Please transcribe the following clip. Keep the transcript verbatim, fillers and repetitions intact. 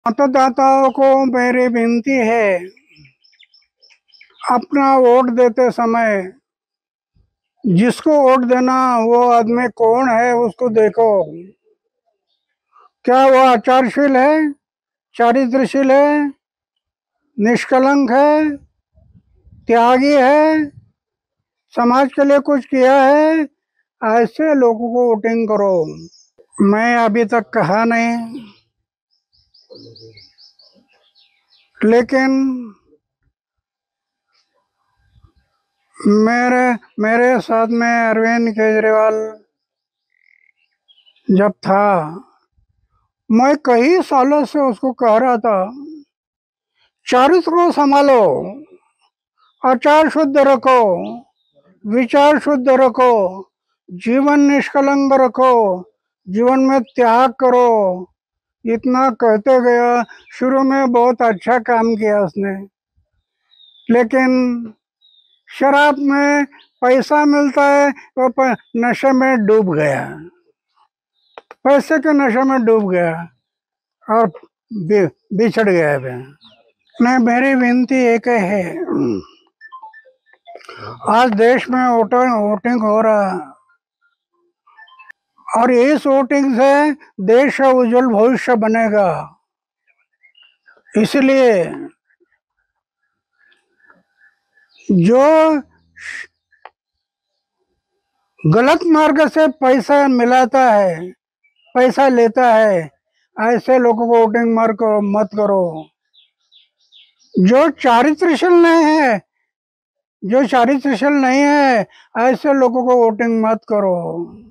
मतदाताओं को मेरी विनती है, अपना वोट देते समय जिसको वोट देना वो आदमी कौन है उसको देखो। क्या वो आचारशील है, चारित्रशील है, निष्कलंक है, त्यागी है, समाज के लिए कुछ किया है? ऐसे लोगों को वोटिंग करो। मैं अभी तक कहा नहीं, लेकिन मेरे मेरे साथ में अरविंद केजरीवाल जब था, मैं कई सालों से उसको कह रहा था, चरित्र को संभालो, आचार शुद्ध रखो, विचार शुद्ध रखो, जीवन निष्कलंक रखो, जीवन में त्याग करो। इतना कहते गया। शुरू में बहुत अच्छा काम किया उसने, लेकिन शराब में पैसा मिलता है वो नशे में डूब गया, पैसे के नशे में डूब गया और बि, बिछड़ गया। मैं मेरी विनती एक है, आज देश में वोटिंग वोटिंग हो रहा और इस वोटिंग से देश का उज्जवल भविष्य बनेगा। इसलिए जो गलत मार्ग से पैसा मिलाता है, पैसा लेता है, ऐसे लोगों को वोटिंग मार करो मत करो। जो चारित्रशील नहीं है, जो चारित्रशील नहीं है, ऐसे लोगों को वोटिंग मत करो।